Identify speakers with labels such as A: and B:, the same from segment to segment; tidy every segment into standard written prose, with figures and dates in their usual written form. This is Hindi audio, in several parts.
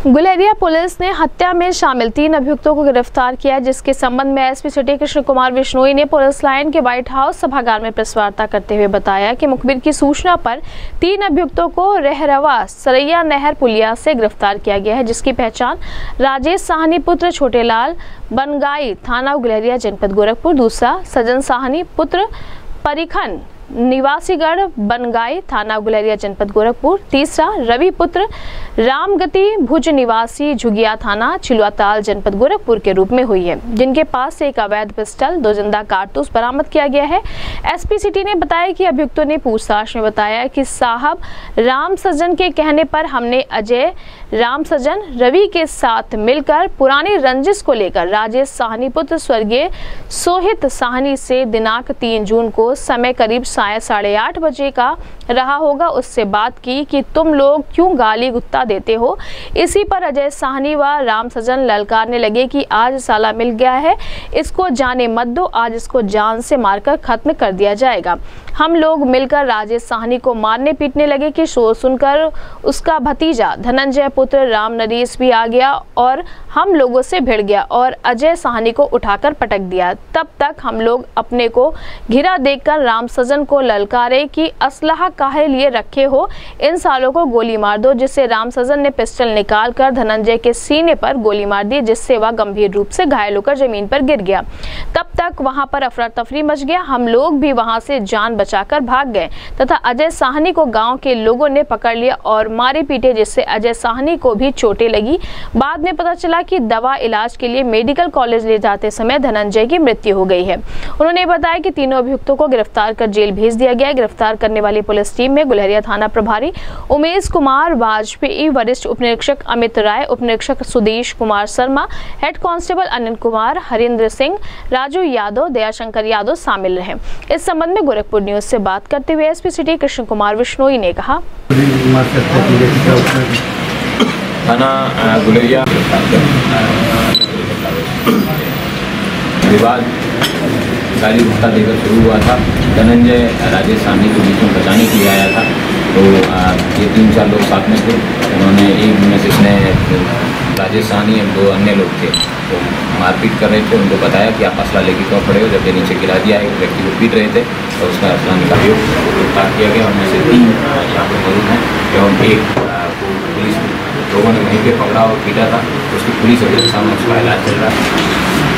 A: गुलेरिया पुलिस ने हत्या में शामिल 3 अभियुक्तों को गिरफ्तार किया, जिसके संबंध में एसपी सिटी कृष्ण कुमार बिश्नोई ने पुलिस लाइन के व्हाइट हाउस सभागार में प्रेस वार्ता करते हुए बताया कि मुखबिर की सूचना पर 3 अभियुक्तों को रहरवा सरैया नहर पुलिया से गिरफ्तार किया गया है, जिसकी पहचान राजेश साहनी पुत्र छोटेलाल बनगाई थाना गुलेरिया जनपद गोरखपुर, दूसरा सजन साहनी पुत्र परिखन निवासीगढ़ बनगाई थाना गुलेरिया जनपद गोरखपुर, तीसरा रवि पुत्र रामगति भुज निवासी झुगिया थाना चिलुआताल जनपद गोरखपुर के रूप में हुई है, जिनके पास से एक अवैध पिस्टल 2 जिंदा कारतूस बरामद किया गया है। एसपी सिटी ने बताया कि अभियुक्तों ने पूछताछ में बताया कि साहब राम सज्जन के कहने पर हमने अजय राम सज्जन रवि के साथ मिलकर पुरानी रंजिश को लेकर राजेश साहनी पुत्र स्वर्गीय सोहित साहनी से दिनांक 3 जून को समय करीब 8:30 बजे का रहा होगा, उससे बात की कि तुम लोग क्यों गाली गुत्ता देते हो। इसी पर अजय साहनी व राम सज्जन ललकारने लगे कि आज साला मिल गया है, इसको जाने मत दो, आज इसको जान से मारकर खत्म कर दिया जाएगा। हम लोग मिलकर राजेश साहनी को मारने पीटने लगे कि शोर सुनकर उसका भतीजा धनंजय पुत्र राम नरेश भी आ गया और हम लोगों से भिड़ गया और अजय साहनी को उठाकर पटक दिया। तब तक हम लोग अपने को घिरा देखकर राम सज्जन को ललकारे कि असलहा काहे लिए रखे हो, इन सालों को गोली मार दो, जिससे राम सज्जन ने पिस्टल निकालकर धनंजय के सीने पर गोली मार दी, जिससे वह गंभीर रूप से घायल होकर जमीन पर गिर गया। तब तक वहां पर अफरा तफरी मच गया, हम लोग भी वहां से जान बचाकर भाग गए तथा अजय साहनी को गांव के लोगों ने पकड़ लिया और मारे पीटे, जिससे अजय साहनी को भी चोटें लगी। बाद में पता चला कि दवा इलाज के लिए मेडिकल कॉलेज ले जाते समय धनंजय की मृत्यु हो गई है। उन्होंने बताया कि तीनों अभियुक्तों को गिरफ्तार कर जेल भेज दिया गया है। गिरफ्तार करने वाली पुलिस टीम में गुलेरिया थाना प्रभारी उमेश कुमार वाजपेयी, वरिष्ठ उप निरीक्षक अमित राय, उप निरीक्षक सुदेश कुमार शर्मा, हेड कांस्टेबल अनिल कुमार, हरिंद्र सिंह, राजू यादव, दयाशंकर यादव शामिल रहे। इस संबंध में गोरखपुर न्यूज से बात करते हुए एसपी सिटी कृष्ण कुमार बिश्नोई ने कहा,
B: थाना गुलेरिया विवाद गाली गुस्सा देकर शुरू हुआ था। धनंजय राजेश साहनी के बीच में बचाने के लिए आया था, तो ये 3-4 लोग साथ में थे। उन्होंने एक में जिसने राजेश साहनी और 2 अन्य लोग थे, तो मारपीट कर रहे थे। उनको बताया कि आप असला लेके क्यों खड़े हो, जब ये नीचे गिरा दिया। एक व्यक्ति को पीट रहे थे और उसका असला निकाल गिरफ्तार किया गया। उनमें से 3 यहाँ पर मौजूद हैं, एवं एक को पुलिस लोगों ने वहीं पर पकड़ा और पीटा था, उसकी पुलिस अभी के सामने उसका इलाज चल रहा है।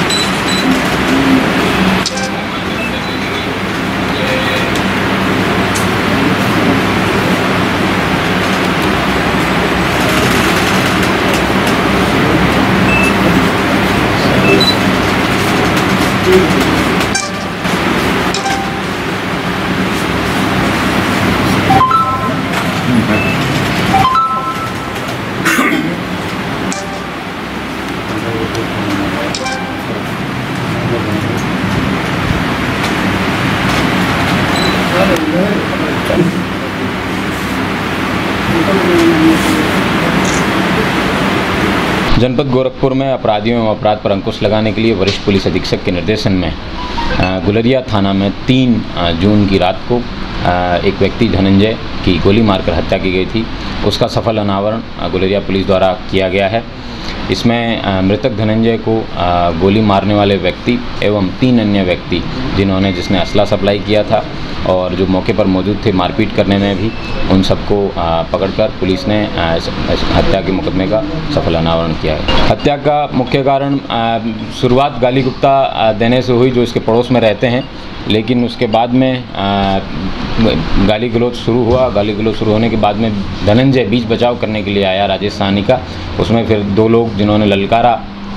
B: जनपद गोरखपुर में अपराधियों एवं अपराध पर अंकुश लगाने के लिए वरिष्ठ पुलिस अधीक्षक के निर्देशन में गुलेरिया थाना में 3 जून की रात को एक व्यक्ति धनंजय की गोली मारकर हत्या की गई थी, उसका सफल अनावरण गुलेरिया पुलिस द्वारा किया गया है। इसमें मृतक धनंजय को गोली मारने वाले व्यक्ति एवं 3 अन्य व्यक्ति जिसने असला सप्लाई किया था और जो मौके पर मौजूद थे मारपीट करने में भी, उन सबको पकड़कर पुलिस ने हत्या के मुकदमे का सफल अनावरण किया है। हत्या का मुख्य कारण शुरुआत गाली गुप्ता देने से हुई, जो इसके पड़ोस में रहते हैं, लेकिन उसके बाद में गाली गलौज शुरू हुआ। गाली गलौज शुरू होने के बाद में धनंजय बीच बचाव करने के लिए आया राजेश साहनी का। उसमें फिर 2 लोग जिन्होंने ललकारा,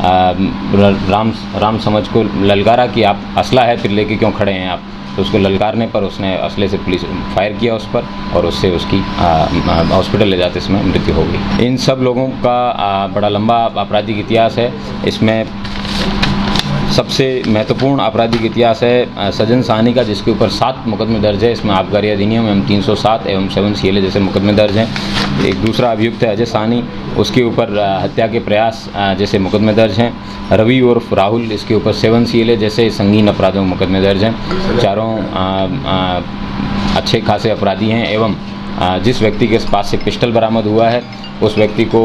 B: राम समझ को ललकारा कि आप असला है फिर लेके क्यों खड़े हैं आप, तो उसको ललकारने पर उसने असले से पुलिस फायर किया उस पर और उससे उसकी हॉस्पिटल ले जाते समय मृत्यु हो गई। इन सब लोगों का बड़ा लंबा आपराधिक इतिहास है। इसमें सबसे महत्वपूर्ण आपराधिक इतिहास है सजन साहनी का, जिसके ऊपर 7 मुकदमे दर्ज है। इसमें आबकारी अधिनियम एवं 307 एवं 7 CLA जैसे मुकदमे दर्ज हैं। एक दूसरा अभियुक्त है अजय साहनी, उसके ऊपर हत्या के प्रयास जैसे मुकदमे दर्ज हैं। रवि उर्फ राहुल, इसके ऊपर 7 CLA जैसे संगीन अपराधों मुकदमे दर्ज हैं। चारों अच्छे खासे अपराधी हैं एवं जिस व्यक्ति के पास से पिस्टल बरामद हुआ है उस व्यक्ति को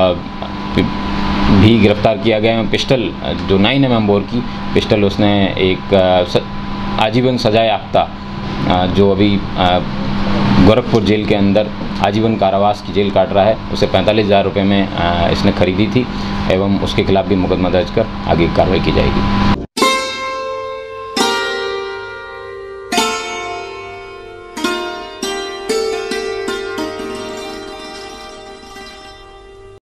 B: भी गिरफ्तार किया गया है। पिस्टल जो 9mm बोर की पिस्टल उसने एक आजीवन सजा याफ्ता जो अभी गोरखपुर जेल के अंदर आजीवन कारावास की जेल काट रहा है उसे 45,000 रुपये में इसने खरीदी थी एवं उसके खिलाफ भी मुकदमा दर्ज कर आगे कार्रवाई की जाएगी।